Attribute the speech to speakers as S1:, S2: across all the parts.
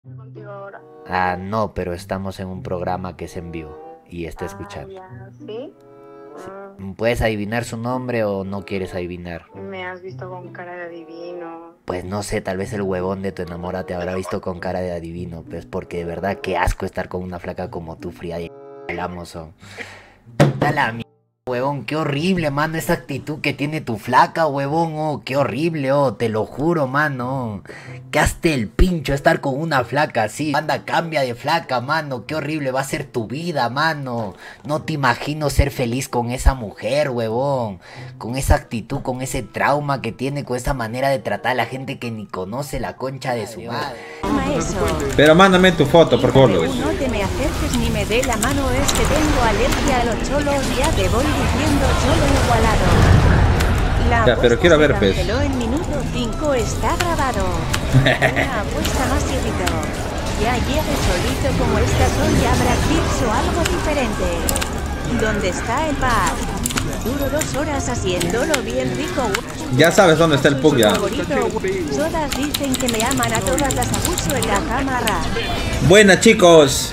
S1: contigo ahora.
S2: Ah, no, pero estamos en un programa que es en vivo y está escuchando.
S1: Ya, ¿sí?
S2: ¿Puedes adivinar su nombre o no quieres adivinar?
S1: Me has visto con cara de adivino.
S2: Pues no sé, tal vez el huevón de tu enamorada te habrá visto con cara de adivino, pues porque de verdad qué asco estar con una flaca como tú, fría y son. Da la mierda, huevón, qué horrible, mano, esa actitud que tiene tu flaca, huevón, oh, qué horrible, oh, te lo juro, mano. Que hasta el pincho estar con una flaca así. Anda, cambia de flaca, mano, qué horrible va a ser tu vida, mano. No te imagino ser feliz con esa mujer, huevón. Con esa actitud, con ese trauma que tiene, con esa manera de tratar a la gente que ni conoce la concha de su madre.
S3: Pero mándame tu foto, por favor.
S4: No te me acerques ni me dé la mano, es que tengo alergia a los cholos, ya te voy diciendo cholo igualado.
S3: Ya, pero quiero ver, pez.
S4: En minuto 5 está grabado. Una apuesta más irrito. Ya llegue solito como estas hoy habrá tips o algo diferente. ¿Dónde está el par? Duro 2 horas haciéndolo bien rico.
S3: Ya sabes dónde está el pug ya.
S4: Todas dicen que me aman, a todas las abuso en la cámara.
S3: Buena, chicos.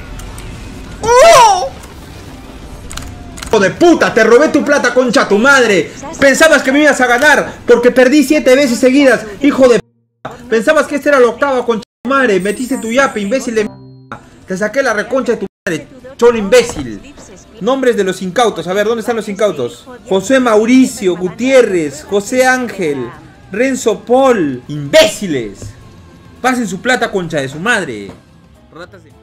S3: ¡Oh! ¡Hijo de puta! ¡Te robé tu plata, concha tu madre! Pensabas que me ibas a ganar porque perdí 7 veces seguidas, hijo de puta. Pensabas que esta era la octava, concha tu madre. Metiste tu yape, imbécil de mierda. Te saqué la reconcha de tu madre, cholo imbécil. Nombres de los incautos. A ver, ¿dónde están los incautos? José Mauricio Gutiérrez, José Ángel, Renzo Paul. ¡Imbéciles! Pasen su plata, concha de su madre. Ratas de...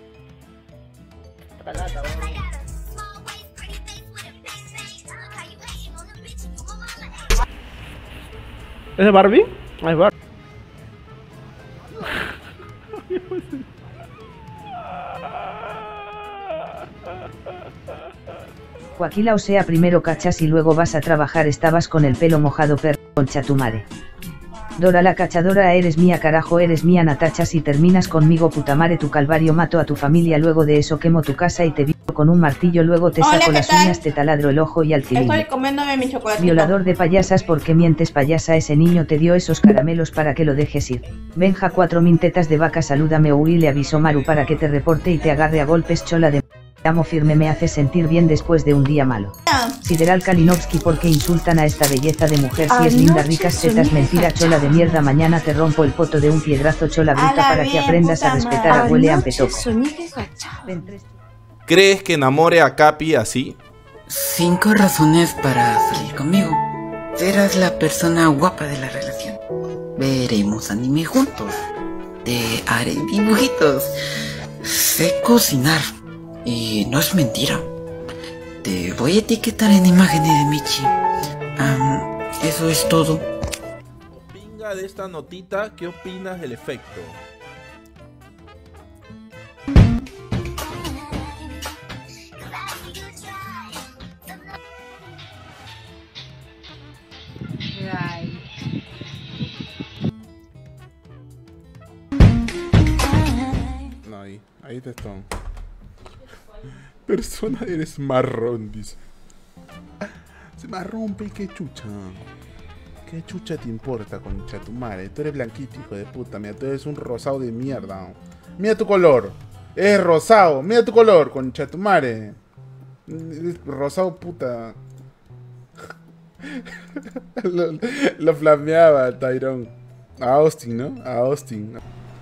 S5: ¿Es de Barbie? Ah, es Barbie.
S6: Joaquila, o sea, primero cachas y luego vas a trabajar, estabas con el pelo mojado, perro, concha tu madre. Dora la cachadora, eres mía, carajo, eres mía, Natacha, si terminas conmigo, puta madre, tu calvario, mato a tu familia, luego de eso quemo tu casa y te violo con un martillo, luego te saco las uñas, te taladro el ojo y al cilindro.
S7: Estoy comiéndome mi chocolate.
S6: Violador de payasas, ¿por qué mientes, payasa? Ese niño te dio esos caramelos para que lo dejes ir. Benja, 4000 tetas de vaca, salúdame, Uri, le aviso Maru para que te reporte y te agarre a golpes, chola de... Amo firme, me hace sentir bien después de un día malo. Sideral Kalinowski, ¿por qué insultan a esta belleza de mujer? Si es linda, ricas tetas, mentira, chola de mierda, mañana te rompo el poto de un piedrazo, chola bruta, para que aprendas a respetar a huele a petoco.
S8: ¿Crees que enamore a Capi así?
S9: 5 razones para salir conmigo. Serás la persona guapa de la relación. Veremos anime juntos. Te haré dibujitos. Sé cocinar. Y no es mentira. Te voy a etiquetar en imágenes de Michi. Eso es todo.
S8: Pinga de esta notita, ¿qué opinas del efecto? No, ahí te están. Persona, eres marrón, dice. Se marrón, pe, qué chucha. ¿Qué chucha te importa, concha tu madre? Tú eres blanquito, hijo de puta. Mira, tú eres un rosado de mierda. Mira tu color. Es rosado. Mira tu color, concha tu madre. Eres rosado, puta. lo flameaba Tyrone. A Austin, ¿no? A Austin.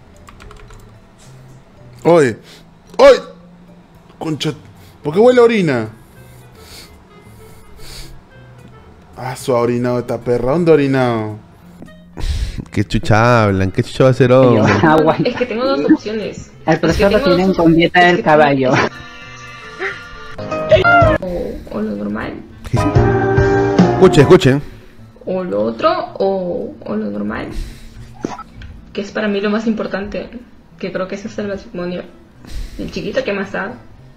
S8: Oye. ¡Oye! Concha. ¿Por qué huele a orina? Ah, su ha orinado esta perra. ¿Dónde ha orinado?
S10: ¿Qué chucha hablan? ¿Qué chucha va a ser hombre?
S11: Es que tengo 2 opciones.
S12: El profesor lo tienen con dieta del caballo.
S11: O lo normal.
S10: Escuchen.
S11: O lo otro, o lo normal. Que es para mí lo más importante. Que creo que es el matrimonio. El chiquito, ¿qué más da?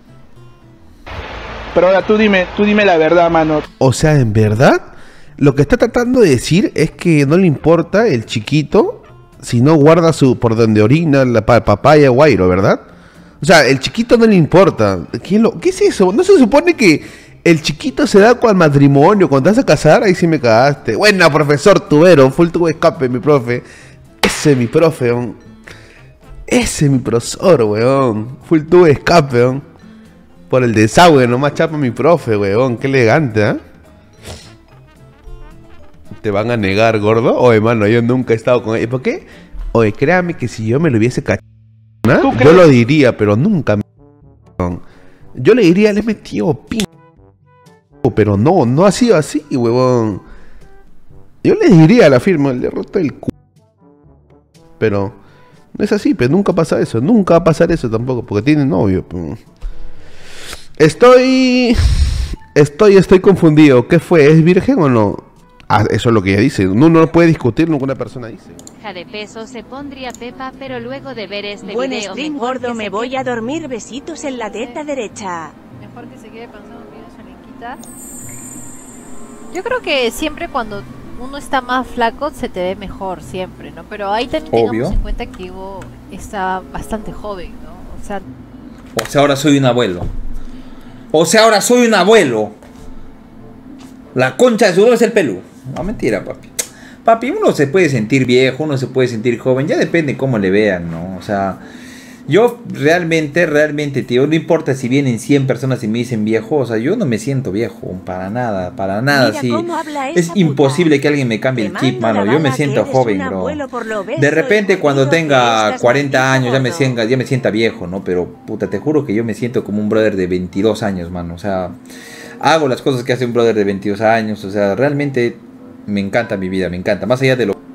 S5: Pero ahora tú dime la verdad, mano.
S10: O sea, en verdad, lo que está tratando de decir es que no le importa el chiquito si no guarda su por donde orina la papaya guairo, ¿verdad? O sea, el chiquito no le importa. ¿Qué es eso? ¿No se supone que el chiquito se da cual matrimonio? Cuando te vas a casar, ahí sí me cagaste. Buena, profesor Tubero, full tubo escape, mi profe. Ese es mi profe. Ese es mi profesor, weón. Full tubo de escape, weón. Por el desagüe, nomás chapa mi profe, weón. Qué elegante, ¿eh? ¿Te van a negar, gordo? Oye, mano, yo nunca he estado con él. ¿Por qué? Oye, créame que si yo me lo hubiese cachado, yo lo diría, pero nunca. Yo le diría, le he metido pin. Pero no ha sido así, huevón. Yo le diría a la firma, le he roto el cu. Pero no es así, pero nunca pasa eso. Nunca va a pasar eso tampoco, porque tiene novio. Estoy confundido. ¿Qué fue? ¿Es virgen o no? Ah, eso es lo que ella dice. Uno no puede discutir lo que una persona dice.
S4: De peso se pondría Pepa, pero luego de ver este
S7: Buen
S4: video
S7: stream,
S4: mejor
S7: gordo,
S4: que
S7: me
S4: se
S7: voy
S4: quede-
S7: a dormir. Besitos en la teta derecha.
S13: Mejor que se quede pensando bien su linquita. Yo creo que siempre cuando uno está más flaco se te ve mejor, siempre, ¿no? Pero ahí también
S14: Obvio.
S13: tengamos en cuenta que Ivo está bastante joven, ¿no? O sea,
S14: ahora soy un abuelo. Ahora soy un abuelo. La concha de su es el pelo. No, mentira, papi. Papi, uno se puede sentir viejo, uno se puede sentir joven, ya depende cómo le vean, ¿no? O sea, yo realmente, tío, no importa si vienen 100 personas y me dicen viejo, o sea, yo no me siento viejo, para nada,
S7: Mira
S14: sí.
S7: cómo habla
S14: Es
S7: esa
S14: imposible que alguien me cambie
S7: Te
S14: el chip,
S7: mando
S14: mano,
S7: la
S14: yo me
S7: bala,
S14: siento
S7: que eres
S14: joven,
S7: un
S14: bro.
S7: abuelo por lo obeso
S14: De
S7: y
S14: repente cuando
S7: jodido que
S14: tenga
S7: estás,
S14: 40
S7: maldito
S14: años ya me sienta viejo, ¿no? Pero, puta, te juro que yo me siento como un brother de 22 años, mano, o sea, hago las cosas que hace un brother de 22 años, o sea, realmente me encanta mi vida, me encanta, más allá de lo...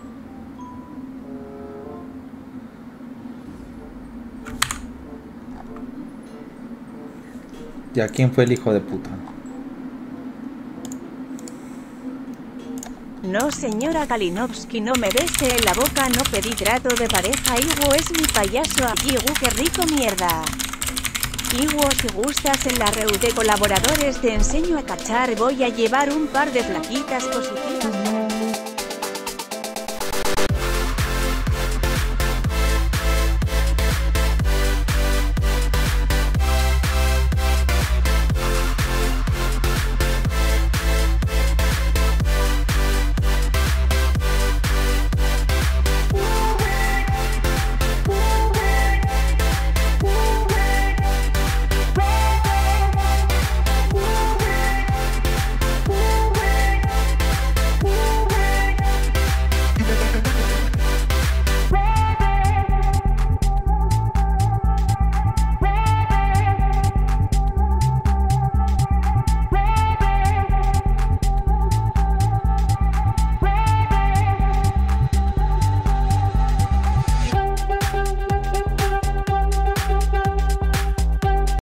S14: Ya, ¿quién fue el hijo de puta?
S7: No, señora Kalinowski, no me bese en la boca, no pedí trato de pareja. Iwo es mi payaso. Iwo, qué rico mierda. Iwo, si gustas en la reu de colaboradores te enseño a cachar. Voy a llevar un par de flaquitas positivas.